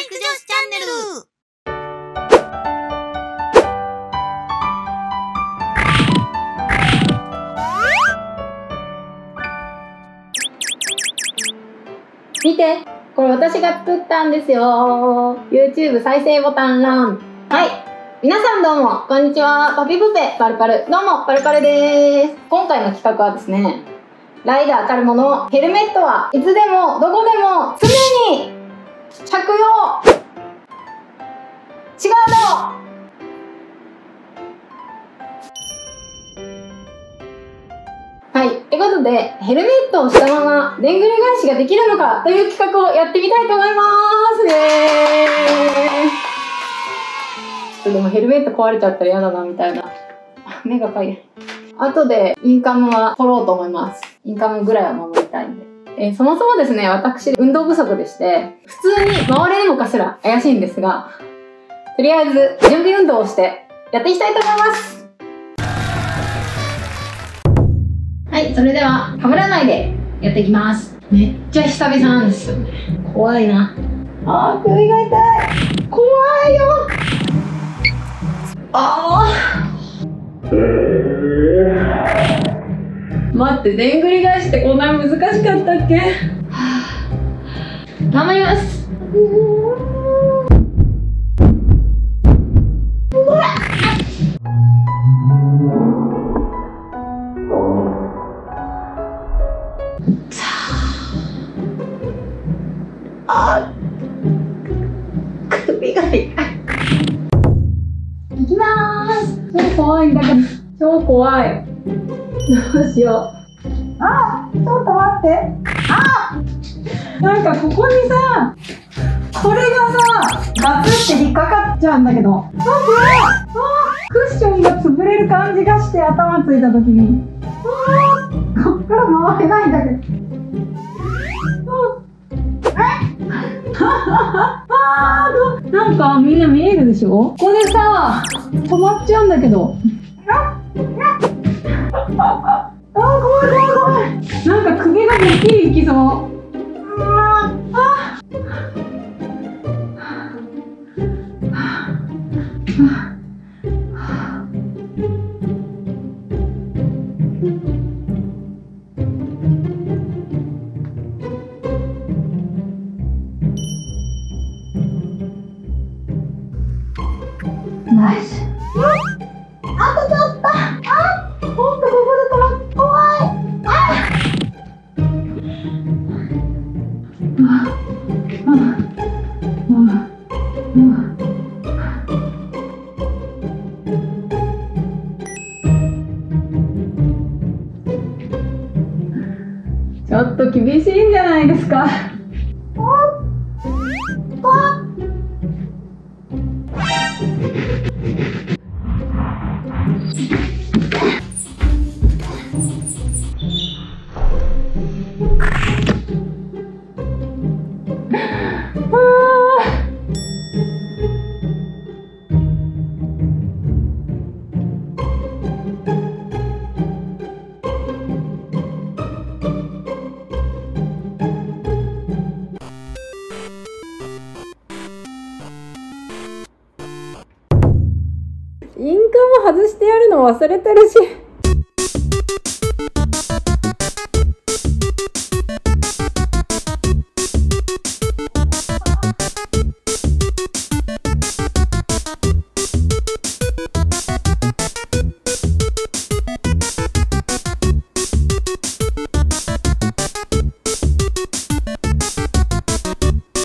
育女子チャンネル。 見て、これ私が作ったんですよ。YouTube 再生ボタン欄。はい。皆さんどうも、こんにちは。パピプペパルパル。どうも、パルパルです。今回の企画はですね、ライダーたるもの、ヘルメットはいつでも、どこでも、常に着用。違うの。はい。ということで、ヘルメットをしたまま、でんぐり返しができるのかという企画をやってみたいと思いますね。ちょっとでもヘルメット壊れちゃったら嫌だな、みたいな。目がかゆい。後でインカムは取ろうと思います。インカムぐらいは守りたいんで。そもそもですね、私、運動不足でして、普通に回れるのかしら怪しいんですが、とりあえず準備運動をしてやっていきたいと思います。はい、それでは被らないでやっていきます。めっちゃ久々なんですよね。怖いな。あー、首が痛い。怖いよ。あー。待って、でんぐり返しってこんなに難しかったっけ？頑張ります。あー、首が痛い。いきまーす。超怖いんだけど、超怖い。どうしよう。あー、ちょっと待って。あー、なんかここにさ、これがさ、ガツって引っかかっちゃうんだけど。クッションが潰れる感じがして、頭ついた時に。こっから回れないんだけど。なんかみんな見えるでしょ？ここでさ、止まっちゃうんだけど。怖い怖い怖い。なんか首がめっきりいきそう。ナイス。あとちょっと。あ、ほんとここで止まって怖い。ちょっと厳しいんじゃないですか。インカム外してやるの忘れてるし。